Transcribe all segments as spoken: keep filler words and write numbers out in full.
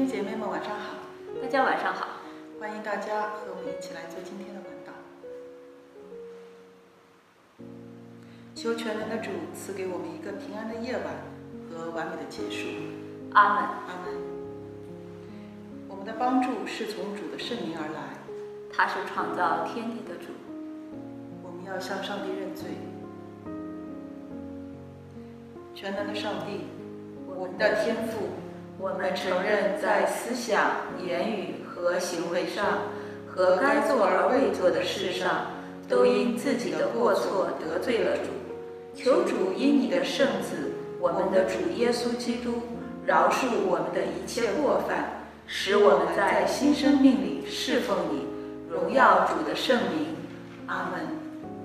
兄姐妹们晚上好， 大家晚上好， 欢迎大家和我们一起来做今天的晚祷。求全能的主赐给我们一个平安的夜晚和完美的结束。 阿门。 阿门。我们的帮助是从主的圣名而来， 他是创造天地的主。 我们要向上帝认罪。全能的上帝，我们的天父，我们承认在思想、言语和行为上，和该做而未做的事上，都因自己的过错得罪了主。求主因你的圣子，我们的主耶稣基督，饶恕我们的一切过犯，使我们在新生命里侍奉你，荣耀主的圣名。阿门。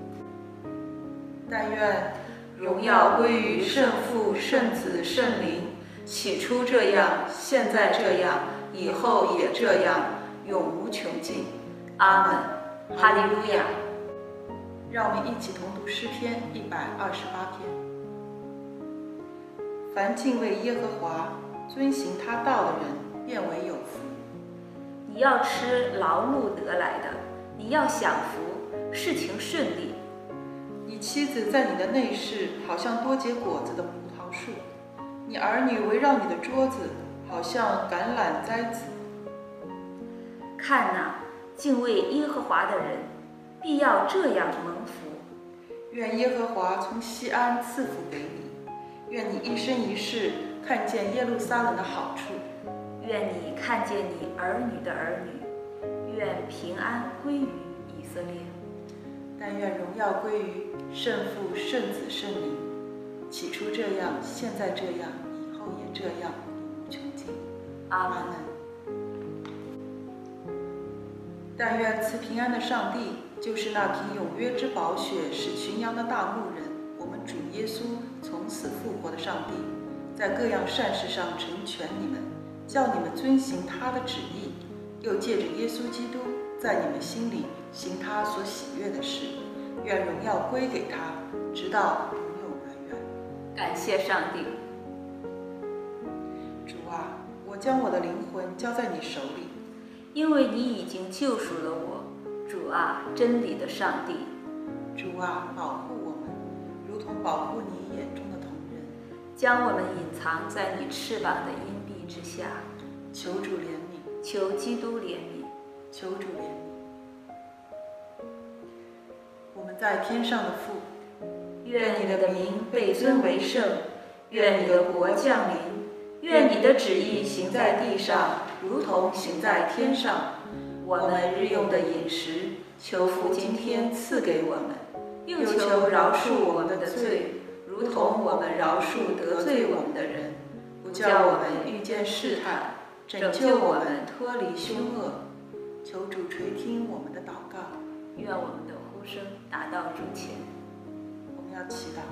但愿荣耀归于圣父、圣子、圣灵，起初这样，现在这样，以后也这样，永无穷尽。阿门。 哈利路亚。 让我们一起同读诗篇一百二十八篇。凡敬畏耶和华、遵行他道的人，便为有福。 你要吃劳碌得来的，你要享福，事情顺利。 你妻子在你的内室，好像多结果子的葡萄树；你儿女围绕你的桌子，好像橄榄栽子。 看哪，敬畏耶和华的人，必要这样蒙福。 愿耶和华从西安赐福给你，愿你一生一世看见耶路撒冷的好处， 愿你看见你儿女的儿女，愿平安归于以色列。 但愿荣耀归于圣父、圣子、圣灵，起初这样，现在这样，以后也这样，永无穷尽。 阿门。 但愿赐平安的上帝，就是那凭永约之宝血使群羊的大牧人，我们主耶稣从死复活的上帝，在各样善事上成全你们，叫你们遵行他的旨意，又借着耶稣基督在你们心里行他所喜悦的事，愿荣耀归给他，直到永永远远。 感谢上帝。 主啊，我将我的灵魂交在你手里， 因为你已经救赎了我。主啊，真理的上帝。 主啊，保护我们，如同保护你眼中的瞳人， 将我们隐藏在你翅膀的荫蔽之下。 求主怜悯， 求基督怜悯， 求主怜悯。我们在天上的父， 愿你的名被尊为圣，愿你的国降临，愿你的旨意行在地上，如同行在天上。我们日用的饮食，求父今天赐给我们，又求饶恕我们的罪，如同我们饶恕得罪我们的人， 不叫我们遇见试探，拯救我们脱离凶恶。求主垂听我们的祷告， 愿我们的呼声达到主前。 我们要祈祷。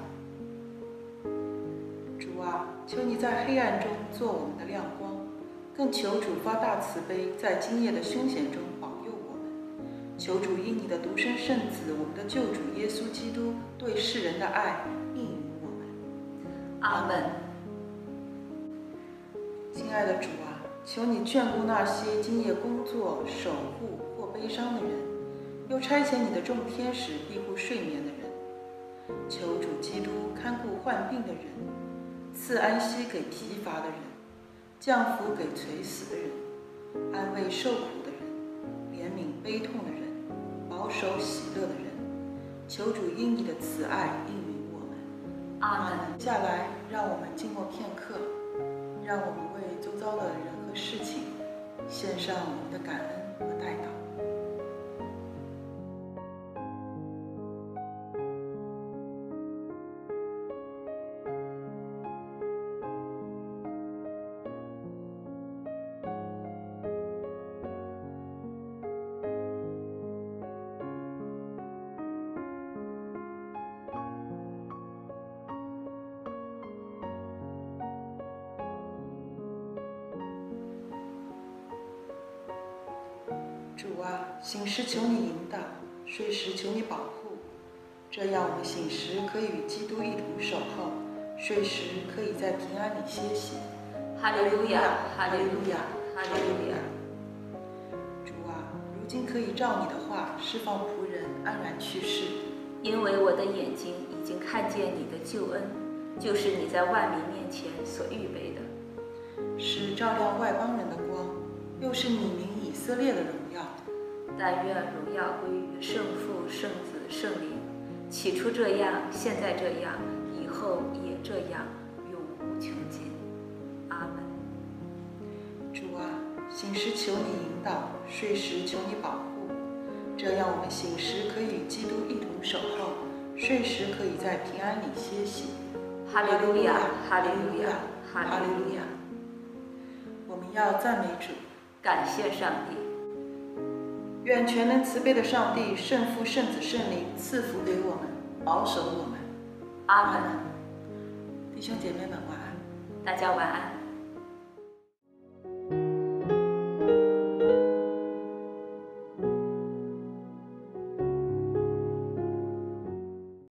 主啊，求你在黑暗中做我们的亮光，更求主发大慈悲，在今夜的凶险中保佑我们。求主因你的独生圣子，我们的救主耶稣基督对世人的爱应允我们。 阿门。 亲爱的主啊，求你眷顾那些今夜工作、守护或悲伤的人，又差遣你的众天使庇护睡眠的人。求主基督看顾患病的人，赐安息给疲乏的人，降福给垂死的人，安慰受苦的人，怜悯悲痛的人，保守喜乐的人。求主因你的慈爱应允我们。 阿门。 下来，让我们静默片刻，让我们为周遭的人和事情献上我们的感恩和代祷。主啊，醒时求你引导，睡时求你保护，这样我们醒时可以与基督一同守候，睡时可以在平安里歇息。 哈利路亚，哈利路亚， 哈利路亚。 主啊，如今可以照你的话释放仆人安然去世， 因为我的眼睛已经看见你的救恩，就是你在万民面前所预备的， 是照亮外邦人的光，又是你名以色列的荣耀。 但愿荣耀归于圣父、圣子、圣灵，起初这样，现在这样，以后也这样，永无穷尽。阿门。 主啊，醒时求你引导，睡时求你保护，这样我们醒时可以与基督一同守候，睡时可以在平安里歇息。 哈利路亚，哈利路亚，哈利路亚。 我们要赞美主， 感谢上帝。 愿全能慈悲的上帝、圣父、圣子、圣灵赐福给我们，保守我们。 阿门。 弟兄姐妹们晚安。 大家晚安。